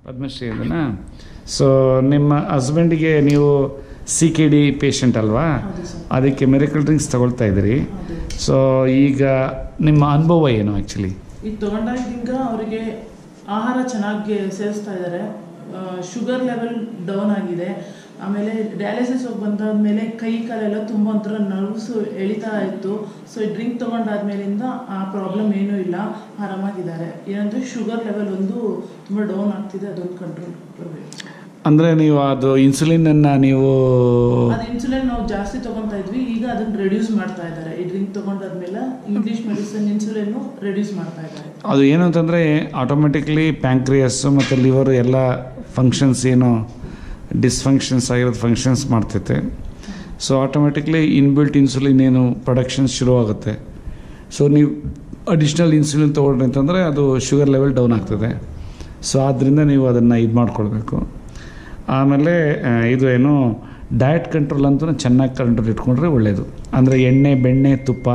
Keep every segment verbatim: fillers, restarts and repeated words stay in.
ಪದ್ಮಶ್ರೀ ಅದನ್ನ. ಸೊ ನಿಮ್ಮ ಹಸ್ಬೆಂಡಿಗೆ ನೀವು ಸಿ ಕೆ ಡಿ ಪೇಷಂಟ್ ಅಲ್ವಾ, ಅದಕ್ಕೆ ಮಿರಕಲ್ ಡ್ರಿಂಕ್ಸ್ ತಗೊಳ್ತಾ ಇದ್ದೀರಿ. ಸೊ ಈಗ ನಿಮ್ಮ ಅನುಭವ ಏನು ಆ್ಯಕ್ಚುಲಿ? ಈಗ ತೊಗೊಂಡಾಗಿಂದ ಅವರಿಗೆ ಆಹಾರ ಚೆನ್ನಾಗಿ ಸೇವಿಸ್ತಾ ಇದ್ದಾರೆ, ಶುಗರ್ ಲೆವೆಲ್ ಡೌನ್ ಆಗಿದೆ. ಆಮೇಲೆ ಡಯಾಲಿಸಿಸ್ ಹೋಗಿ ಬಂದಾದ್ಮೇಲೆ ಕೈ ಕಾಲೆಲ್ಲ ತುಂಬ ಒಂಥರ ನರ್ವ್ಸು ಎಳಿತಾ ಇತ್ತು. ಸೊ ಈ ಡ್ರಿಂಕ್ ತೊಗೊಂಡಾದ್ಮೇಲಿಂದ ಆ ಪ್ರಾಬ್ಲಮ್ ಏನೂ ಇಲ್ಲ, ಆರಾಮಾಗಿದ್ದಾರೆ. ಏನಂದರೆ ಶುಗರ್ ಲೆವೆಲ್ ಒಂದು ತುಂಬ ಡೌನ್ ಆಗ್ತಿದೆ, ಅದೊಂದು ಕಂಟ್ರೋಲ್ ಬರಬೇಕು. ಅಂದರೆ ನೀವು ಅದು ಇನ್ಸುಲಿನನ್ನು ನೀವು ಅದು ಇನ್ಸುಲಿನ್ ನಾವು ಜಾಸ್ತಿ ತೊಗೊತಾ ಇದ್ವಿ, ಈಗ ಅದನ್ನು ರೆಡ್ಯೂಸ್ ಮಾಡ್ತಾ ಇದ್ದಾರೆ. ಈ ಡ್ರಿಂಕ್ ತೊಗೊಂಡಾದ್ಮೇಲೆ ಇಂಗ್ಲೀಷ್ ಮೆಡಿಸಿನ್ ಇನ್ಸುಲಿನ್ನು ರೆಡ್ಯೂಸ್ ಮಾಡ್ತಾ ಇದ್ದಾರೆ. ಅದು ಏನು ಅಂತಂದರೆ ಆಟೋಮೆಟಿಕ್ಲಿ ಪ್ಯಾಂಕ್ರಿಯಸ್ಸು ಮತ್ತು ಲಿವರು ಎಲ್ಲ ಫಂಕ್ಷನ್ಸ್ ಏನು ಡಿಸ್ಫಂಕ್ಷನ್ಸ್ ಆಗಿರೋದು ಫಂಕ್ಷನ್ಸ್ ಮಾಡ್ತೈತೆ. ಸೊ ಆಟೋಮೆಟಿಕ್ಲಿ ಇನ್ಬಿಲ್ಟ್ ಇನ್ಸುಲಿನ್ ಏನು ಪ್ರೊಡಕ್ಷನ್ಸ್ ಶುರುವಾಗುತ್ತೆ. ಸೊ ನೀವು ಅಡಿಷ್ನಲ್ ಇನ್ಸುಲಿನ್ ತೊಗೊಂಡ್ರಿ ಅಂತಂದರೆ ಅದು ಶುಗರ್ ಲೆವೆಲ್ ಡೌನ್ ಆಗ್ತದೆ. ಸೊ ಆದ್ದರಿಂದ ನೀವು ಅದನ್ನು ಇದು ಮಾಡ್ಕೊಳ್ಬೇಕು. ಆಮೇಲೆ ಇದು ಏನು ಡಯಟ್ ಕಂಟ್ರೋಲ್ ಅಂತೂ ಚೆನ್ನಾಗಿ ಕಂಟ್ರೋಲ್ ಇಟ್ಕೊಂಡ್ರೆ ಒಳ್ಳೆಯದು. ಅಂದರೆ ಎಣ್ಣೆ ಬೆಣ್ಣೆ ತುಪ್ಪ,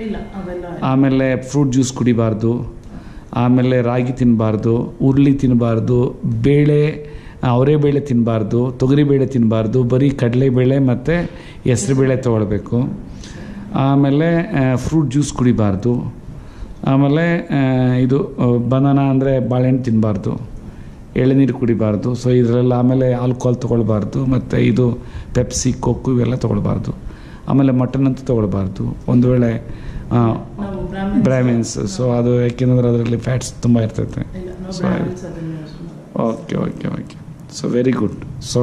ಆಮೇಲೆ ಫ್ರೂಟ್ ಜ್ಯೂಸ್ ಕುಡಿಬಾರ್ದು, ಆಮೇಲೆ ರಾಗಿ ತಿನ್ನಬಾರ್ದು, ಉರುಳಿ ತಿನ್ನಬಾರ್ದು, ಬೇಳೆ ಅವರೇ ಬೇಳೆ ತಿನ್ನಬಾರ್ದು, ತೊಗರಿಬೇಳೆ ತಿನ್ನಬಾರ್ದು, ಬರೀ ಕಡಲೆಬೇಳೆ ಮತ್ತು ಹೆಸರುಬೇಳೆ ತೊಗೊಳ್ಬೇಕು. ಆಮೇಲೆ ಫ್ರೂಟ್ ಜ್ಯೂಸ್ ಕುಡಿಬಾರ್ದು. ಆಮೇಲೆ ಇದು ಬನಾನಾ ಅಂದರೆ ಬಾಳೆಹಣ್ಣು ತಿನ್ನಬಾರ್ದು, ಎಳೆನೀರು ಕುಡಿಬಾರ್ದು. ಸೊ ಇದರೆಲ್ಲ ಆಮೇಲೆ ಆಲ್ಕೋಹಾಲ್ ತೊಗೊಳ್ಬಾರ್ದು, ಮತ್ತು ಇದು ಪೆಪ್ಸಿ ಕೋಕು ಇವೆಲ್ಲ ತೊಗೊಳ್ಬಾರ್ದು. ಆಮೇಲೆ ಮಟನ್ ಅಂತೂ ತೊಗೊಳ್ಬಾರ್ದು ಒಂದು ವೇಳೆ ಬ್ರಾಹ್ಮಿನ್ಸ್. ಸೊ ಅದು ಯಾಕೆಂದರೆ ಅದರಲ್ಲಿ ಫ್ಯಾಟ್ಸ್ ತುಂಬ ಇರ್ತೈತೆ. So okay okay okay so very good. So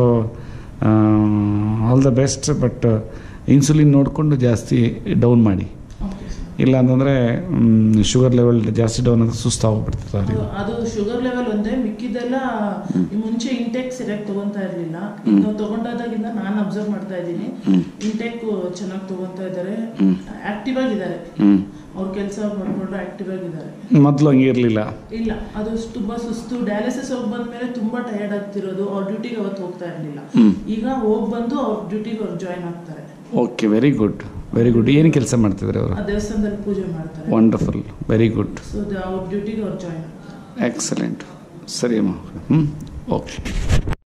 all the best. But insulin ನೋಡಿಕೊಂಡು ಜಾಸ್ತಿ ಡೌನ್ ಮಾಡಿ, ಇಲ್ಲ ಅಂತಂದರೆ ಶುಗರ್ ಲೆವೆಲ್ ಜಾಸ್ತಿ ಡೌನ್ ಅಂದರೆ ಸುಸ್ತಾಗೋಗ್ಬಿಡ್ತದೆ. ಅದು ಶುಗರ್ ಲೆವೆಲ್ ಒಂದೇ, ಮಿಕ್ಕಿದೆಲ್ಲ ಮುಂಚೆ ಇಂಟೇಕ್ ಸರಿಯಾಗಿ ತೊಗೊತಾ ಇರಲಿಲ್ಲ. ನಾವು ತೊಗೊಂಡಾದಾಗಿಂದ ನಾನು ಅಬ್ಸರ್ವ್ ಮಾಡ್ತಾ ಇದ್ದೀನಿ, ಇಂಟೇಕ್ ಚೆನ್ನಾಗಿ ತೊಗೊತಾ ಇದ್ದಾರೆ, ಆಕ್ಟಿವ್ ಆಗಿದ್ದಾರೆ. ಅವ್ರ ಕೆಲಸ ಮಾಡ್ಕೊಂಡು ಆಕ್ಟಿವ್ ಆಗಿದ್ದಾರೆ. ಮೊದಲು ಹಂಗೆ ಇರಲಿಲ್ಲ. ಇಲ್ಲ, ಅದು ತುಂಬ ಸುಸ್ತು. ಡಯಾಲಿಸಿಸ್ ಹೋಗಿ ಬಂದ್ಮೇಲೆ ತುಂಬ ಟಯರ್ಡ್ ಆಗ್ತಿರೋದು. ಅವ್ರ ಡ್ಯೂಟಿಗೆ ಅವತ್ತು ಹೋಗ್ತಾ ಇರಲಿಲ್ಲ. ಈಗ ಹೋಗಿ ಬಂದು ಅವ್ರ ಡ್ಯೂಟಿಗೆ ಅವ್ರು ಜಾಯ್ನ್ ಆಗ್ತಾರೆ. Okay, very good very good. ಏನು ಕೆಲಸ ಮಾಡ್ತಿದ್ದಾರೆ ಅವರು? ದೇವಸ್ಥಾನದಲ್ಲಿ ಪೂಜೆ ಮಾಡ್ತಾರೆ. Wonderful, very good. ಸೊ ಅವ್ರ ಡ್ಯೂಟಿಗೆ ಅವ್ರು ಜಾಯ್ನ್ ಆಗ್ತಾರೆ. ಎಕ್ಸಲೆಂಟ್. ಸರಿ ಅಮ್ಮ. ಹ್ಞೂ ಓಕೆ.